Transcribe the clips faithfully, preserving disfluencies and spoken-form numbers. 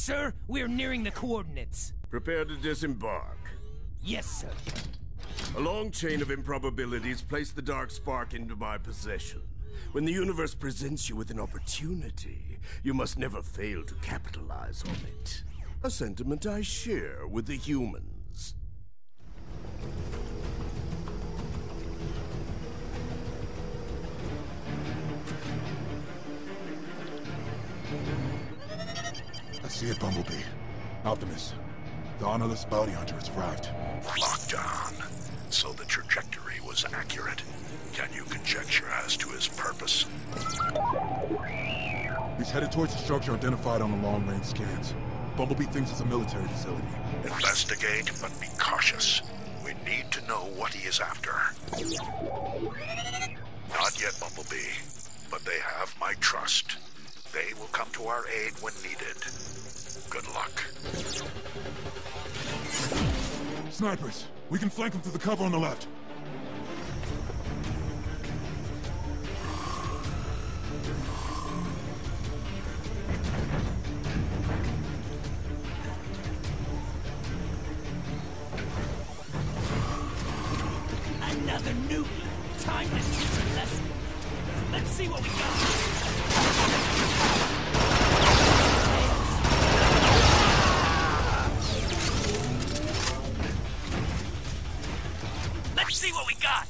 Sir, we're nearing the coordinates. Prepare to disembark. Yes, sir. A long chain of improbabilities placed the Dark Spark into my possession. When the universe presents you with an opportunity, you must never fail to capitalize on it. A sentiment I share with the humans. I see it, Bumblebee. Optimus, the honorless bounty hunter has arrived. Locked on. So the trajectory was accurate. Can you conjecture as to his purpose? He's headed towards the structure identified on the long-range scans. Bumblebee thinks it's a military facility. Investigate, but be cautious. We need to know what he is after. Not yet, Bumblebee, but they have my trust. They will come to our aid when needed. Good luck. Snipers! We can flank them through the cover on the left. Another nuke! Time to teach a lesson. Let's see what we got. Let's see what we got!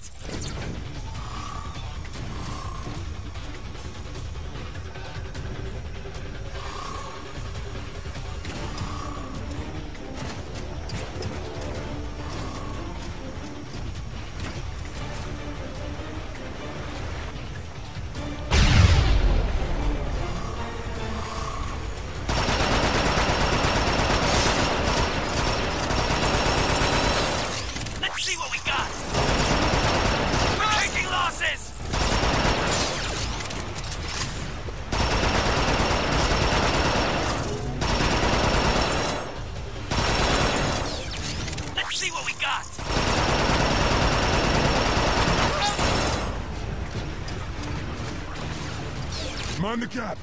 Mind the gap!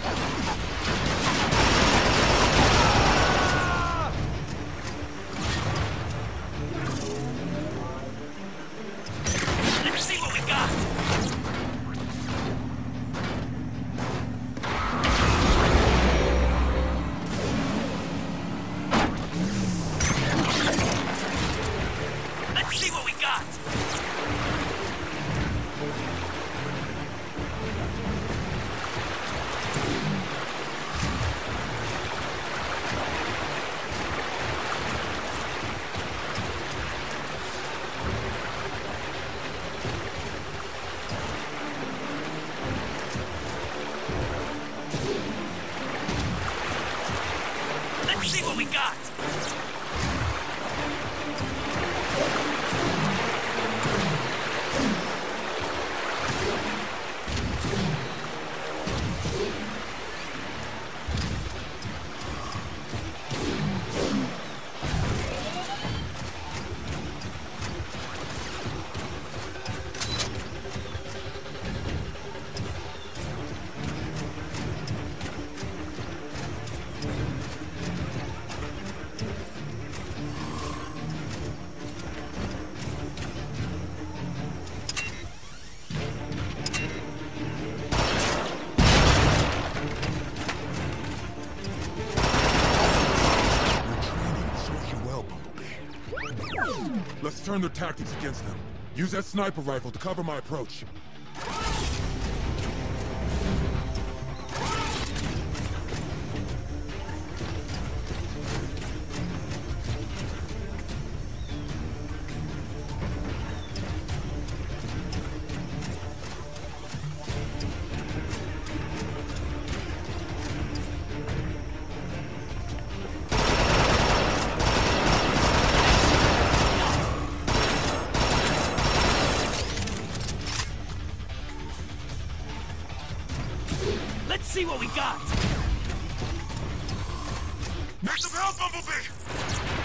Let's see what we got! Let's see what we got! Let's see what we got! Let's turn their tactics against them. Use that sniper rifle to cover my approach. Let's see what we got! Need some help, Bumblebee!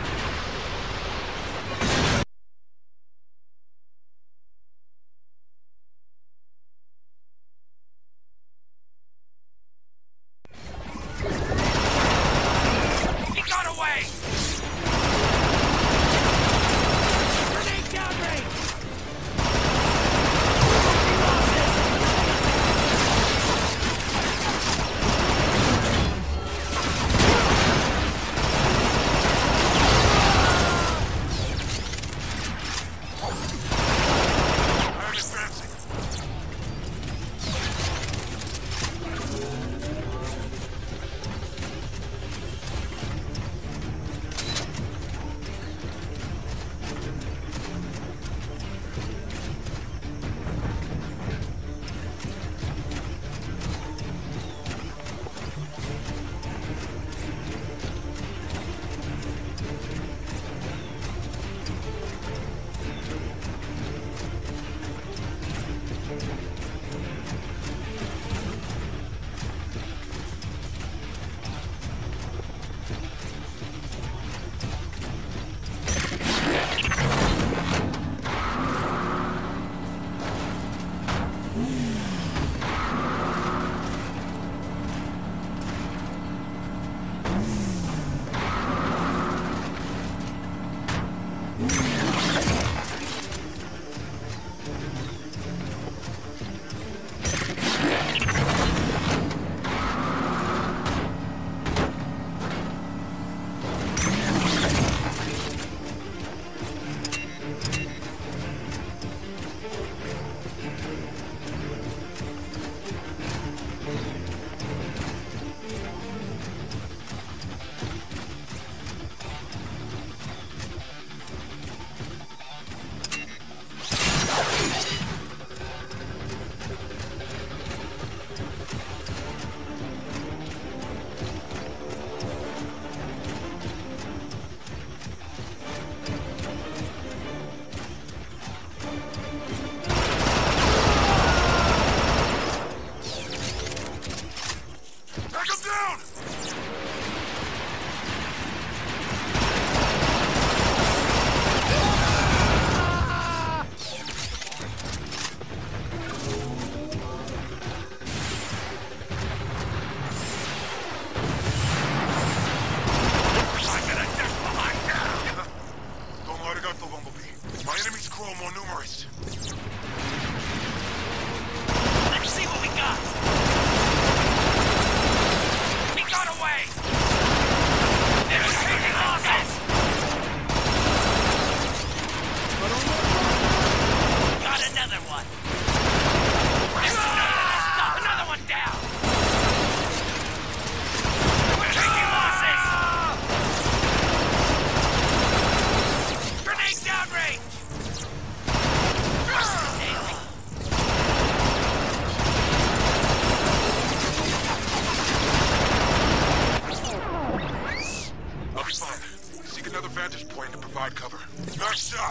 provide cover. Nice shot!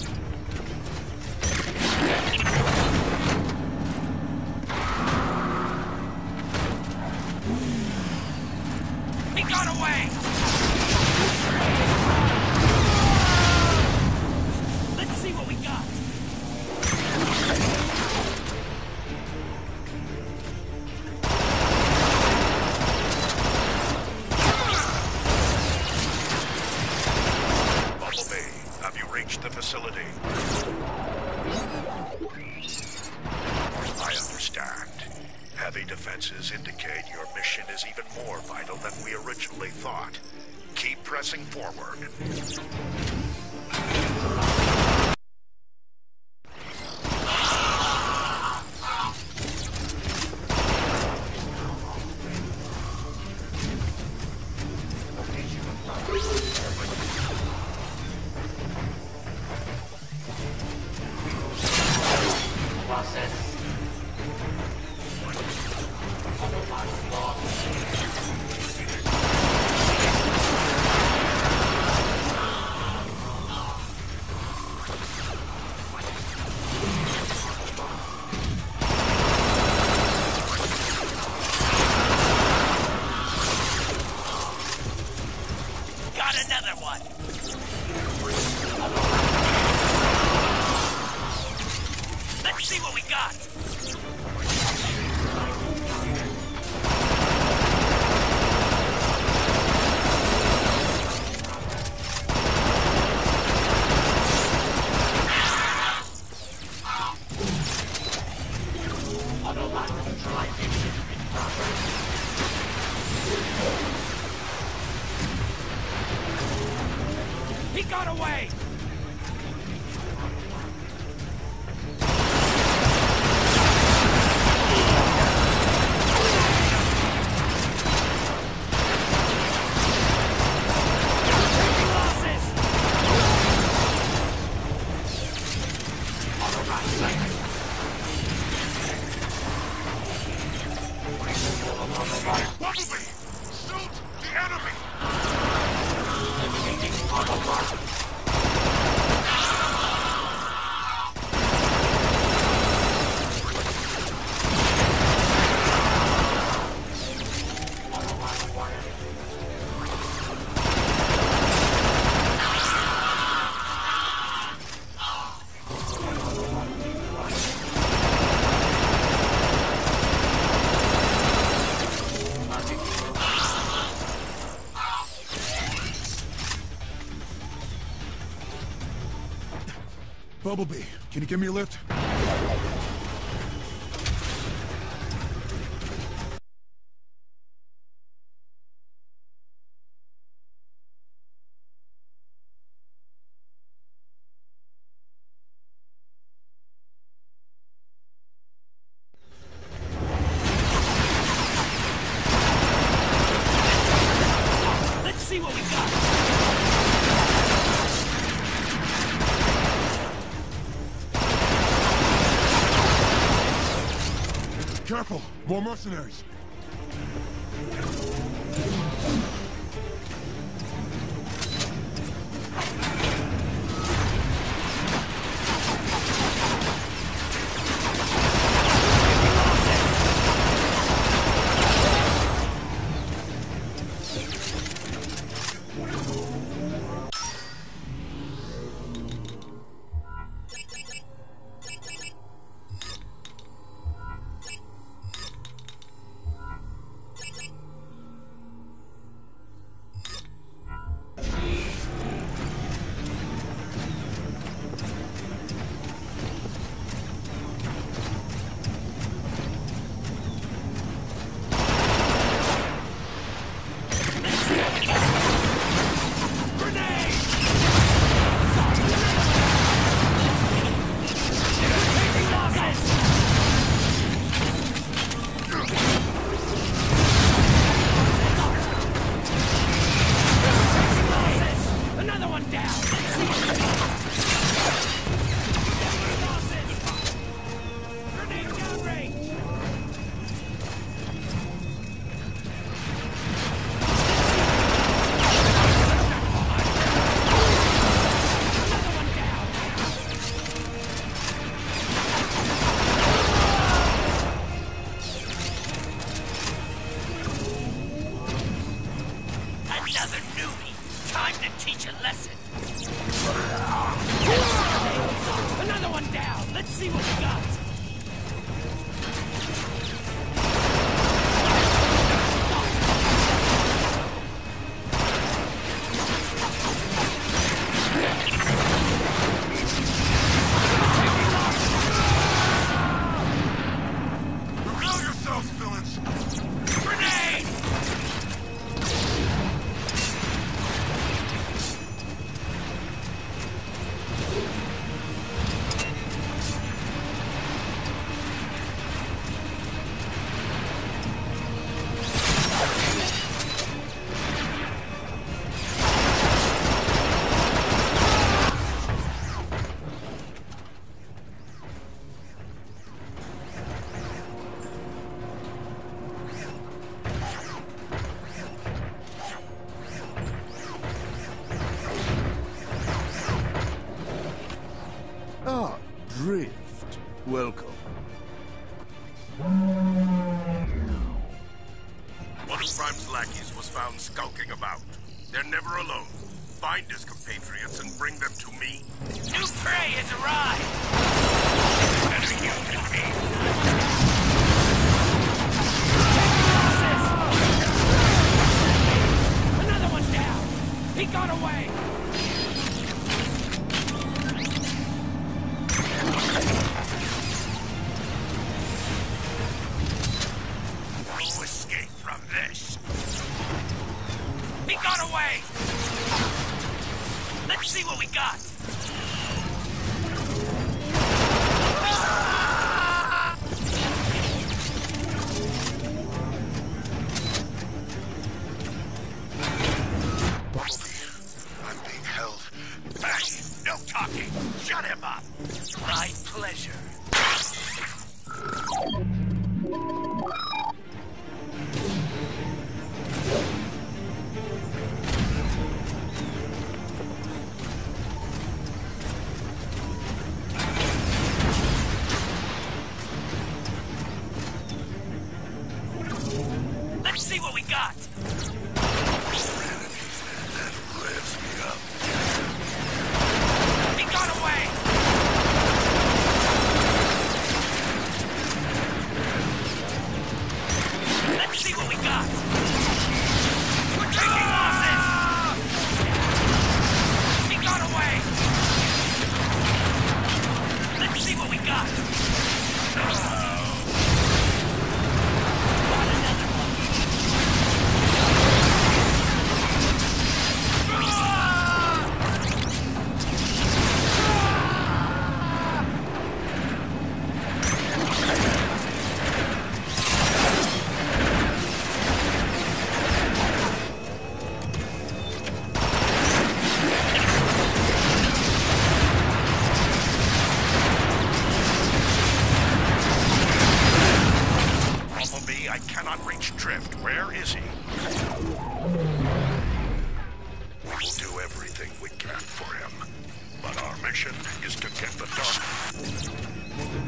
He got away! Let's see what we got. Bumblebee, have you reached the facility? I understand. Heavy defenses indicate your mission is even more vital than we originally thought. Keep pressing forward. Another one. Let's see what we got. He got away! Bumblebee! Shoot the enemy! Bumblebee, can you give me a lift? Let's see what we got. Careful! More mercenaries! to teach a lesson. Another one down. Let's see what we got. Ah, Drift. Welcome. One of Prime's lackeys was found skulking about. They're never alone. Find his compatriots and bring them to me. New prey has arrived! Better you than me. Another one down! He got away! No escape from this. He got away! Let's see what we got! I'm being held. Hey, no talking. Shut him up. My pleasure. Let's see what we got! That revs me up. He got away! Let's see what we got! We're taking losses! He got away! Let's see what we got! Got another one! Bumblebee, I cannot reach Drift. Where is he? We will do everything we can for him. But our mission is to get the Dark.